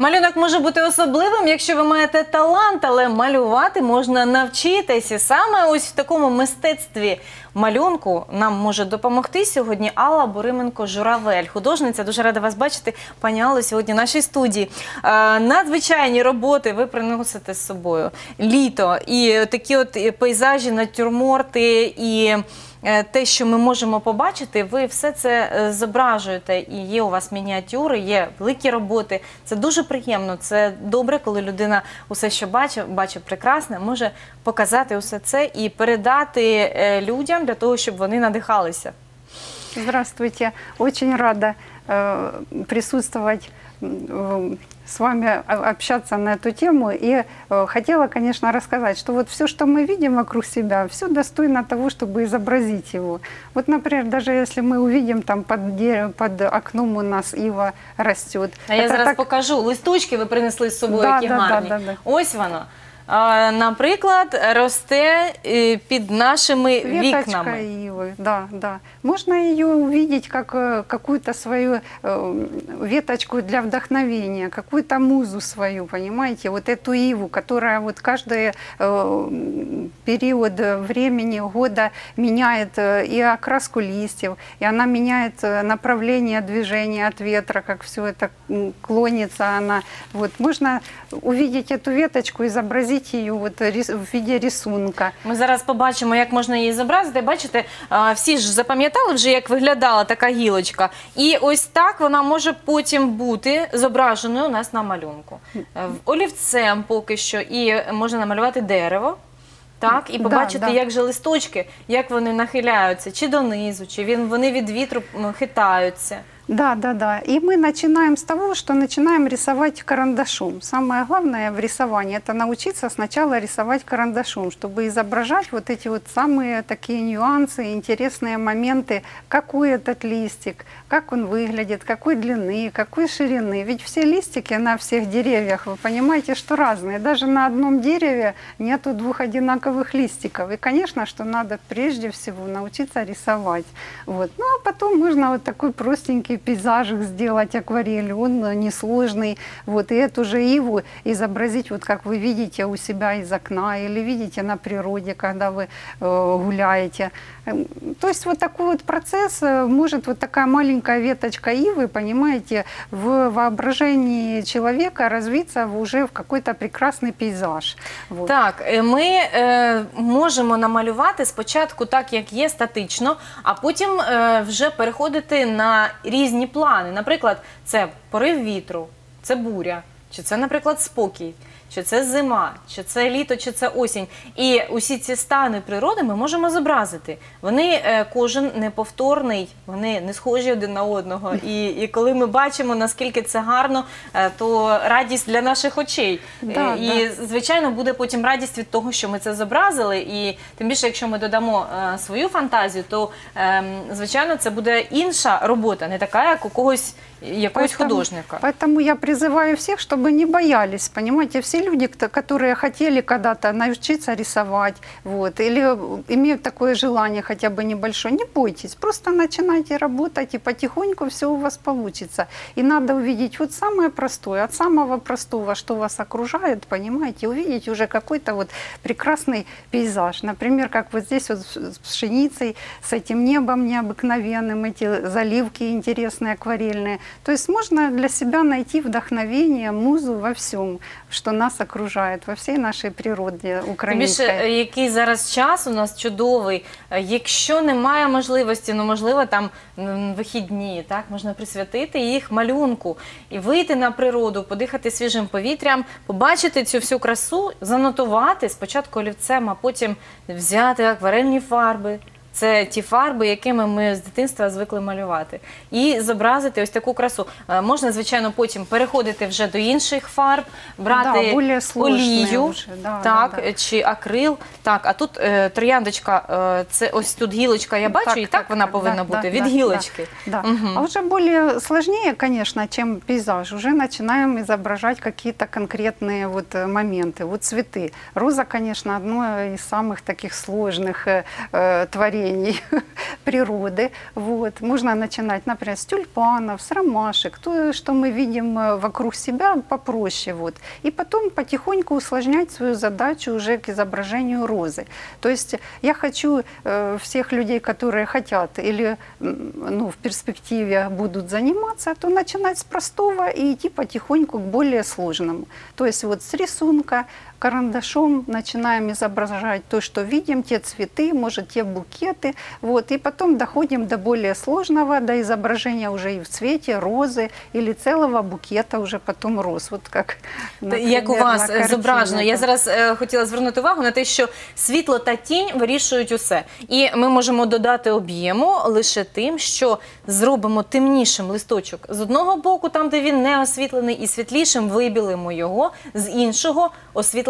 Малюнок може бути особливим, якщо ви маєте талант, але малювати можна навчитися. Саме ось в такому мистецтві малюнку нам може допомогти сьогодні Алла Бурименко-Журавель, художниця. Дуже рада вас бачити, пані Алло, сьогодні в нашій студії. Надзвичайні роботи ви приносите з собою. Літо і такі от пейзажі, натюрморти і те, що ми можемо побачити, ви все це зображуєте. І є у вас мініатюри, є великі роботи. Це дуже приємно, це добре, коли людина усе, що бачить прекрасне, може показати усе це і передати людям для того, щоб вони надихалися. Здравствуйте. Очень рада присутствовать с вами, общаться на эту тему. И хотела, конечно, рассказать, что вот все, что мы видим вокруг себя, все достойно того, чтобы изобразить его. Вот, например, даже если мы увидим, там под окном у нас ива растет. А я зараз покажу. Листочки ви принесли з собою, які гарні. Да. Ось воно. Наприклад, росте під нашими вікнами. Ивы, да. Можно ее увидеть как какую-то свою веточку для вдохновения, какую-то музу свою, понимаете? Вот эту иву, которая вот каждый период времени, года меняет и окраску листьев, и она меняет направление движения от ветра, как все это клонится она. Вот можно увидеть эту веточку, изобразить її от в виді рисунка. Ми зараз побачимо, як можна її зобразити. Бачите, всі ж запам'ятали вже, як виглядала така гілочка. І ось так вона може потім бути зображеною у нас на малюнку. Олівцем поки що, і можна намалювати дерево. Так, і побачити, як же листочки, як вони нахиляються, чи донизу, чи вони від вітру хитаються. Да. И мы начинаем с того, что начинаем рисовать карандашом. Самое главное в рисовании – это научиться сначала рисовать карандашом, чтобы изображать вот эти вот самые такие нюансы, интересные моменты, какой этот листик, как он выглядит, какой длины, какой ширины. Ведь все листики на всех деревьях, вы понимаете, что разные. Даже на одном дереве нету двух одинаковых листиков. И, конечно, что надо прежде всего научиться рисовать. Вот. Ну, а потом можно вот такой простенький пейзажик сделать акварелью, он несложный, вот, и эту же иву изобразить, вот как вы видите у себя из окна, или видите на природе, когда вы гуляете. То есть вот такой вот процесс, может вот такая маленькая веточка ивы, понимаете, в воображении человека развиться уже в какой-то прекрасный пейзаж. Вот. Так, ми можемо намалювати спочатку так, як є, статично, а потім вже переходити на різні плани. Наприклад, це порив вітру, це буря, чи це, наприклад, спокій, чи це зима, чи це літо, чи це осінь. І усі ці стани природи ми можемо зобразити. Вони кожен неповторний, вони не схожі один на одного. І коли ми бачимо, наскільки це гарно, то радість для наших очей. І, звичайно, буде потім радість від того, що ми це зобразили. І тим більше, якщо ми додамо свою фантазію, то, звичайно, це буде інша робота, не така, як у когось якогось художника. Поэтому я призываю всех, чтобы не боялись, понимаете, все люди, которые хотели когда-то научиться рисовать, вот, или имеют такое желание хотя бы небольшое, не бойтесь, просто начинайте работать, и потихоньку все у вас получится. И надо увидеть вот самое простое, от самого простого, что вас окружает, понимаете, увидеть уже какой-то вот прекрасный пейзаж. Например, как вот здесь вот с пшеницей, с этим небом необыкновенным, эти заливки интересные, акварельные. То есть можно для себя найти вдохновение, музу во всем, что нас окружает, во всій нашій природі українській. Тим більше, який зараз час у нас чудовий, якщо немає можливості, ну, можливо, там вихідні, так, можна присвятити їх малюнку і вийти на природу, подихати свіжим повітрям, побачити цю всю красу, занотувати спочатку олівцем, а потім взяти акварельні фарби. Це ті фарби, якими ми з дитинства звикли малювати. І зобразити ось таку красу. Можна, звичайно, потім переходити вже до інших фарб, брати олію, чи акрил. Так, а тут трояндочка, це ось тут гілочка, я бачу, і так вона повинна бути, від гілочки. А вже більш сложніше, звісно, ніж пейзаж. Уже починаємо зображати якісь конкретні моменти. Вот цветы. Роза, конечно, одно из самых таких сложных творений. природы. Вот. Можно начинать, например, с тюльпанов, с ромашек, то, что мы видим вокруг себя, попроще. Вот. И потом потихоньку усложнять свою задачу уже к изображению розы. То есть я хочу всех людей, которые хотят или в перспективе будут заниматься, то начинать с простого и идти потихоньку к более сложному. То есть вот с рисунка, карандашом начинаем изображать то, что видим, те цветы, может, те букеты. Вот, и потом доходим до более сложного, до изображения уже и в цвете розы или целого букета уже потом роз. Вот как, например, як у вас на зображено. Я картине. зараз хотіла звернути увагу на те, що світло та тінь вирішують усе. І ми можемо додати об'єму лише тим, що зробимо темнішим листочок з одного боку, там, де він не освітлений, і світлішим вибілимо його з іншого освітленого.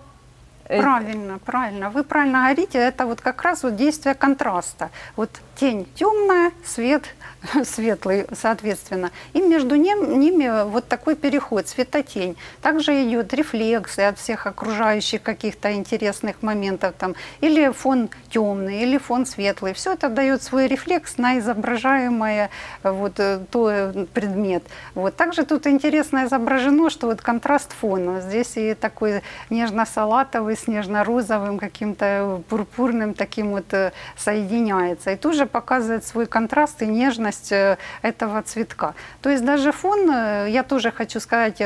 Правильно, правильно. Вы правильно говорите, это вот как раз вот действие контраста. Вот тень темная, свет светлый, соответственно. И между ними вот такой переход, светотень. Также идет рефлексия от всех окружающих каких-то интересных моментов. Там, или фон темный, или фон светлый. Все это дает свой рефлекс на изображаемое вот, предмет. Вот. Также тут интересно изображено, что вот контраст фона. Здесь и такой нежно-салатовый, с нежно-розовым, каким-то пурпурным таким вот соединяется. И тоже показывает свой контраст и нежность этого цветка. То есть даже фон, я тоже хочу сказать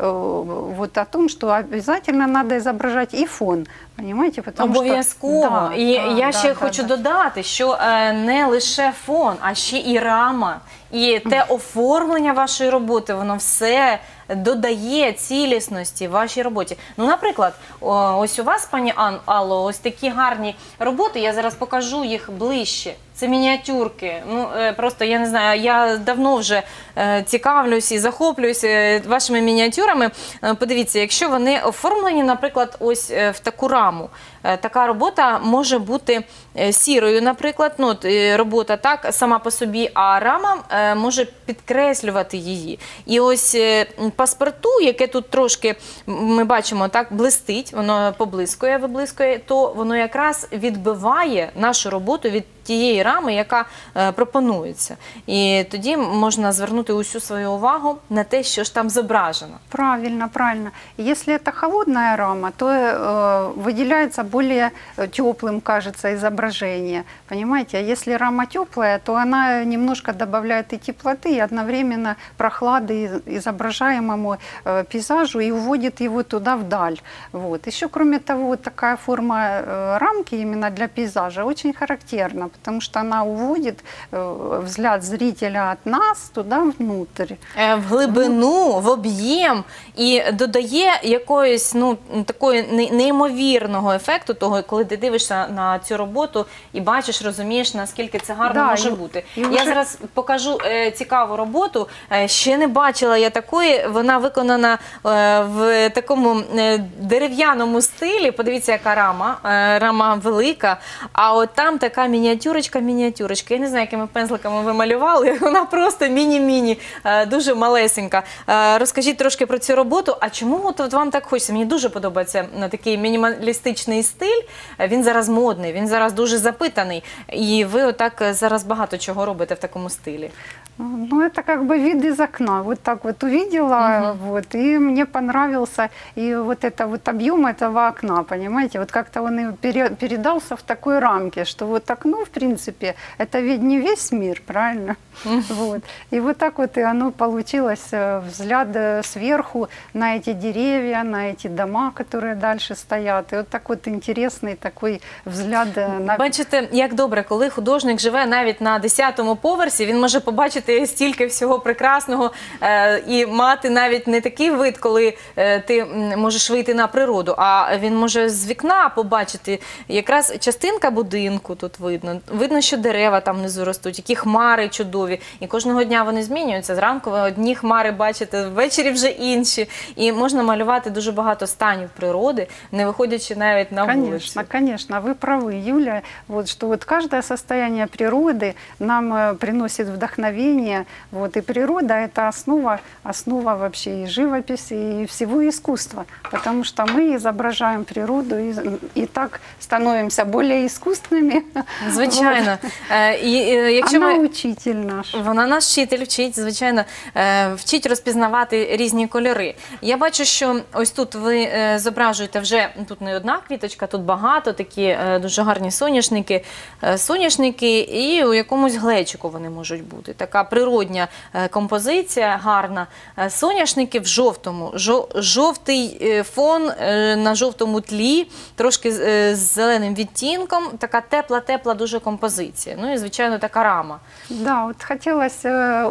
вот о том, что обязательно надо изображать и фон. Понимаете? Обов'язково. Да, І я ще хочу додати, що не лише фон, а ще і рама. І те оформлення вашої роботи, воно все додає цілісності вашій роботі. Ну, наприклад, ось у вас, пані Алло, ось такі гарні роботи, я зараз покажу їх ближче. Це мініатюрки. Ну, просто, я не знаю, я давно вже цікавлюсь і захоплююсь вашими мініатюрами. Подивіться, якщо вони оформлені, наприклад, ось в таку раму, така робота може бути сірою, наприклад, ну, робота так сама по собі, а рама може підкреслювати її. І ось паспорту, яке тут трошки, ми бачимо, так, блистить, воно поблискує, виблискує, то воно якраз відбиває нашу роботу від тієї рами, яка пропонується. І тоді можна звернути усю свою увагу на те, що ж там зображено. Правильно, правильно. Если это холодная рама, то выделяется более теплым, кажется, изображение. Понимаете? А если рама теплая, то она немножко добавляет и теплоты, и одновременно прохлады изображаемому пейзажу и уводит его туда вдаль. Вот. Еще, кроме того, вот такая форма рамки именно для пейзажа очень характерна, потому что она уводит взгляд зрителя от нас туда внутрь. В глибину, в об'єм і додає якоїсь, ну, такої неймовірного ефекту того, коли ти дивишся на цю роботу і бачиш, розумієш, наскільки це гарно може бути. Я зараз покажу цікаву роботу. Ще не бачила я такої. Вона виконана в такому дерев'яному стилі. Подивіться, яка рама. Рама велика. А от там така мініатюрочка. Я не знаю, якими пензликами ви малювали. Вона просто міні-міні, дуже малесенька. Розкажіть трошки про цю роботу. А чому от вам так хочеться? Мені дуже подобається такий мінімалістичний стиль. Він зараз модний, він зараз дуже запитаний. І ви отак зараз багато чого робите в такому стилі. Ну, это как бы вид из окна. Вот так вот увидела, вот, и мне понравился и вот это вот объем этого окна, понимаете? Вот как-то он и передался в такой рамке, что вот окно, в принципе, это ведь не весь мир, правильно? Вот. И вот так вот и оно получилось, взгляд сверху на эти деревья, на эти дома, которые дальше стоят. И вот так вот интересный такой взгляд. Бачите, як добре, коли художник живе навіть на 10-му поверсі, він може побачити стільки всього прекрасного і мати навіть не такий вид, коли ти можеш вийти на природу, а він може з вікна побачити якраз частинка будинку тут видно. Видно, що дерева там внизу ростуть, які хмари чудові. І кожного дня вони змінюються. Зранку ви одні хмари бачите, ввечері вже інші. І можна малювати дуже багато станів природи, не виходячи навіть на вулицю. Конечно, конечно, вы правы, Юля, вот, что вот каждое состояние природы нам приносит вдохновение, произведение. Вот, и природа – это основа вообще и живописи, и всего искусства. Потому что мы изображаем природу и так становимся более искусственными. Звичайно. Вона учитель наш. Вона наш вчитель, вчить, звичайно, вчить розпізнавати різні кольори. Я бачу, що ось тут ви зображуєте вже, тут не одна квіточка, тут багато, такі дуже гарні соняшники, і у якомусь глечику вони можуть бути. Така природня композиція, гарна. Соняшники в жовтому, жовтий фон на жовтому тлі, трошки з зеленим відтінком, така тепла дуже композиція. Ну і, звичайно, така рама. Да, вот хотелось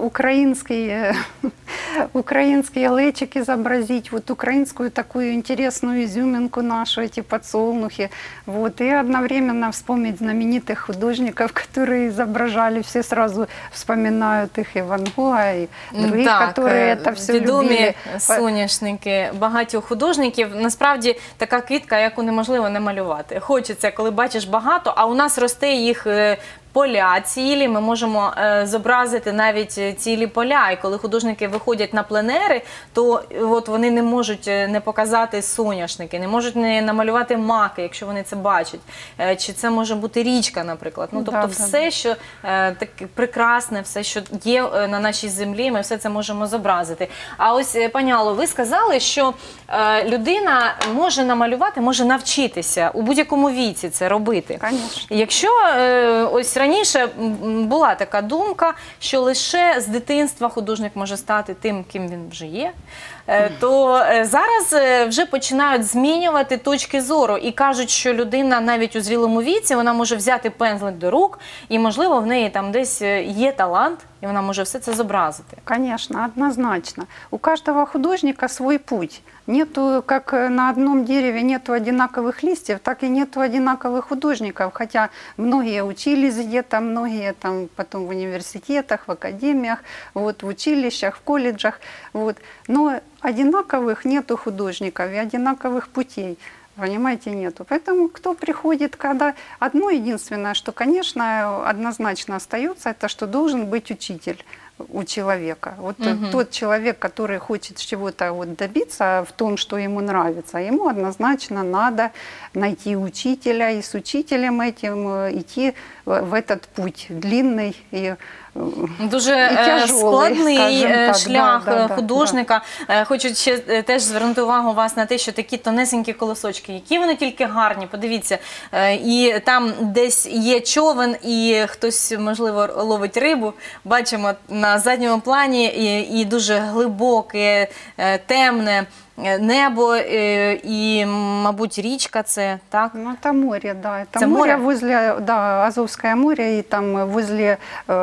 украинский лечик изобразить, вот украинскую такую интересную изюминку нашу, эти подсолнухи. Вот, и одновременно вспомнить знаменитых художников, которые изображали, все сразу вспоминают их, и Ван Гога, и других, так, которые это все відомі любили. соняшники багатьох художників. Насправді, така квітка, яку неможливо не малювати. Хочеться, коли бачиш багато, а у нас росте їх поля цілі, ми можемо зобразити навіть цілі поля. І коли художники виходять на пленери, то от вони не можуть не показати соняшники, не можуть не намалювати маки, якщо вони це бачать. Чи це може бути річка, наприклад. Ну, тобто все, що таке прекрасне, все, що є на нашій землі, ми все це можемо зобразити. А ось, пані Алло, ви сказали, що людина може намалювати, може навчитися у будь-якому віці це робити. Конечно. Якщо ось раніше була така думка, що лише з дитинства художник може стати тим, ким він вже є, то зараз вже починають змінювати точки зору і кажуть, що людина навіть у зрілому віці, вона може взяти пензлик до рук і, можливо, в неї там десь є талант, і вона може все це зобразити. Конечно, однозначно. У каждого художника свой путь. Нету, как на одном дереве нету одинаковых листьев, так и нету одинаковых художников. Хотя многие учились где-то, многие там потом в университетах, в академиях, вот, в училищах, в колледжах. Вот. Но одинаковых нету художников и одинаковых путей. Понимаете, нету. Поэтому кто приходит, когда... Одно единственное, что, конечно, однозначно остается, это что должен быть учитель у человека. Вот тот человек, который хочет чего-то вот добиться в том, что ему нравится, ему однозначно надо найти учителя и с учителем этим идти в этот путь длинный и дуже складний шлях художника. Хочу ще теж звернути увагу вас на те, що такі тонесенькі колосочки, які вони тільки гарні, подивіться. І там десь є човен, і хтось, можливо, ловить рибу. Бачимо на задньому плані і дуже глибоке, темне небо і, мабуть, річка це, так? Ну, это море, да. Это море возле, да, Азовское море и там возле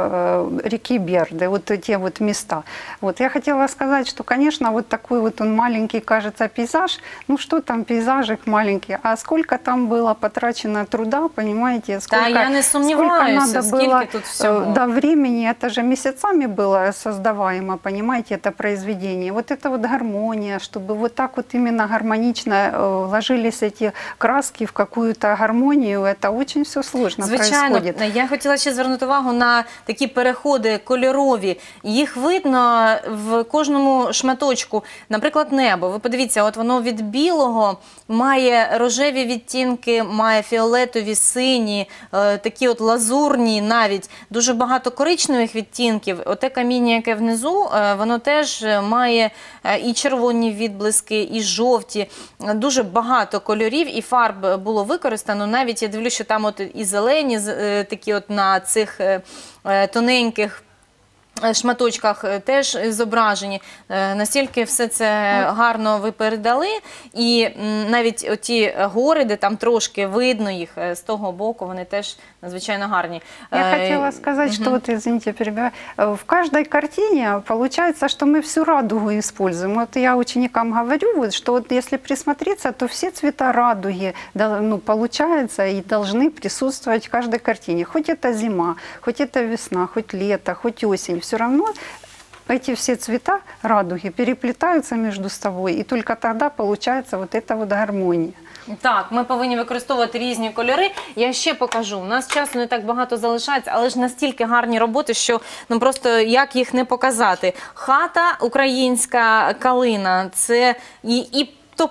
реки Берды, вот эти вот места. Вот я хотела сказать, что, конечно, вот такой вот он маленький, кажется, пейзаж. Ну, что там пейзажик маленький, а сколько там было потрачено труда, понимаете? Сколько, я не сомневаюсь, сколько тут всего. До времени, это же месяцами было создаваемо, понимаете, это произведение. Вот это вот гармония, чтобы вот так вот именно гармонично ложились эти краски в какую-то гармонию, это очень все сложно происходит. Звичайно, я хотіла ще звернути увагу на такі переходи кольорові. Їх видно в кожному шматочку. Наприклад, небо. Ви подивіться, от воно від білого має рожеві відтінки, має фіолетові, сині, такі от лазурні навіть. Дуже багато коричневих відтінків. Оте каміння, яке внизу, воно теж має і червоні відблиски, і жовті. Дуже багато кольорів і фарб було використано. Навіть я дивлюся, що там от і зелені, такі от на цих тоненьких шматочках теж зображені. Настільки все це гарно ви передали. І навіть оті гори, де там трошки видно їх з того боку, вони теж надзвичайно гарні. Я хотела сказать, что вот, извините, перебиваю, в каждой картине получается, что мы всю радугу используем. Вот я ученикам говорю, вот, что вот если присмотреться, то все цвета радуги, ну, получается и должны присутствовать в каждой картине. Хоть это зима, хоть это весна, хоть лето, хоть осень. Все равно эти все цвета радуги переплетаются между собой, и только тогда получается вот эта вот гармония. Так, ми повинні використовувати різні кольори. Я ще покажу. У нас часу не так багато залишається, але ж настільки гарні роботи, що ну просто як їх не показати. Хата українська, калина, це і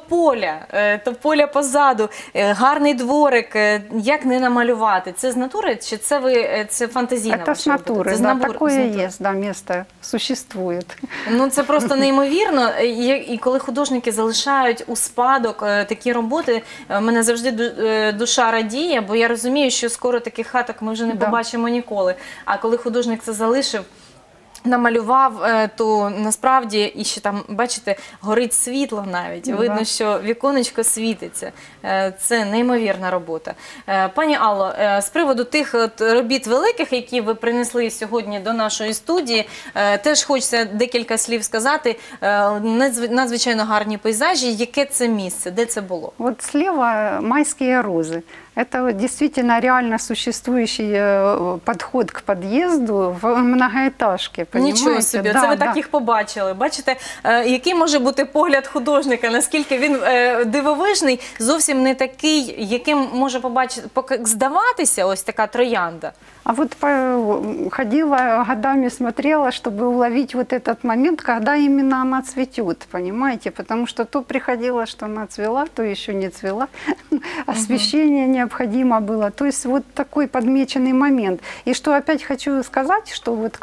тополя позаду, гарний дворик. Як не намалювати? Це з натури чи це фантазійна Это ваша с натуры, робота? Це з да, набору- такое з натури. есть, да, место существует. Ну, це просто неймовірно. І коли художники залишають у спадок такі роботи, мене завжди душа радіє, бо я розумію, що скоро таких хаток ми вже не Да. побачимо ніколи. А коли художник це залишив, намалював, то насправді і ще там, бачите, горить світло навіть. Да. Видно, що віконечко світиться. Це неймовірна робота. Пані Алло, з приводу тих от робіт великих, які ви принесли сьогодні до нашої студії, теж хочеться декілька слів сказати. Надзвичайно гарні пейзажі. Яке це місце? Де це було? Вот слева майские розы. Это вот действительно реально существующий подход к подъезду в многоэтажке. Нічого Понимаете? собі, Да, це ви да. так їх побачили. Бачите, який може бути погляд художника, наскільки він дивовижний, зовсім не такий, яким може здаватися ось така троянда. А вот ходила годами, смотрела, чтобы уловить вот этот момент, когда именно она цветет, понимаете? Потому что то приходило, что она цвела, то еще не цвела. Освещение необходимо было. То есть вот такой подмеченный момент. И что опять хочу сказать, что вот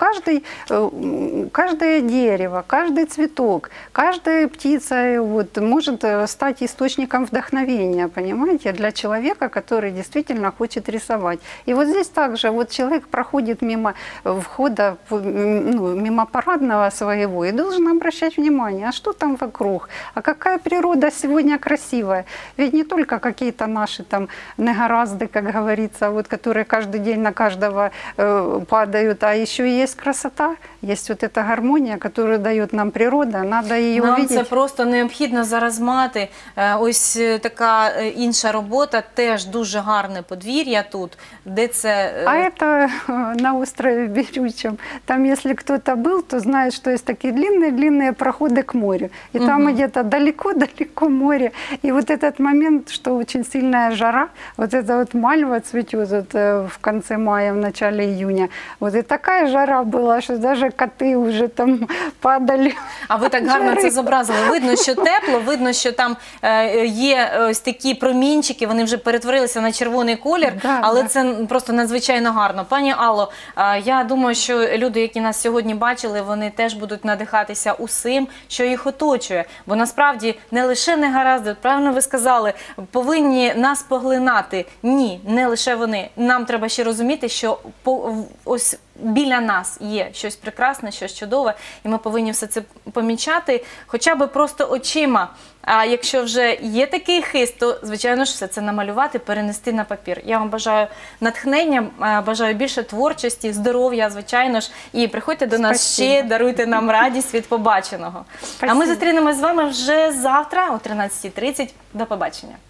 каждое дерево, каждый цветок, каждая птица вот, может стать источником вдохновения, понимаете, для человека, который действительно хочет рисовать. И вот здесь также вот человек проходит мимо входа, мимо парадного своего и должен обращать внимание, а что там вокруг, а какая природа сегодня красивая. Ведь не только какие-то наши там негоразды, как говорится, вот, которые каждый день на каждого падают, а еще и есть красота, есть вот эта гармония, которую дает нам природа, надо ее Нам увидеть. це просто необхідно зараз мати. Ось така інша робота, теж дуже гарне подвір'я тут, де це... А это на острове Берючем. Там, если кто-то был, то знает, что есть такие длинные-длинные проходы к морю. И там где-то далеко-далеко море. И вот этот момент, что очень сильная жара, вот эта вот мальва цветет вот, в конце мая, в начале июня. Вот и такая жара была, что даже коты уже там падали. А ви так гарно це зобразили. Видно, що тепло, видно, що там є ось такі промінчики, вони вже перетворилися на червоний колір, Да, але да. це просто надзвичайно гарно. Пані Алло, я думаю, що люди, які нас сьогодні бачили, вони теж будуть надихатися усім, що їх оточує. Бо насправді не лише негаразди, правильно ви сказали, повинні нас поглинати. Ні, не лише вони. Нам треба ще розуміти, що ось біля нас є щось прекрасне, щось чудове, і ми повинні все це помічати, хоча б просто очима. А якщо вже є такий хист, то, звичайно ж, все це намалювати, перенести на папір. Я вам бажаю натхнення, бажаю більше творчості, здоров'я, звичайно ж, і приходьте до нас Спасибо. ще, даруйте нам радість від побаченого. А ми Спасибо. зустрінемось з вами вже завтра о 13:30. До побачення.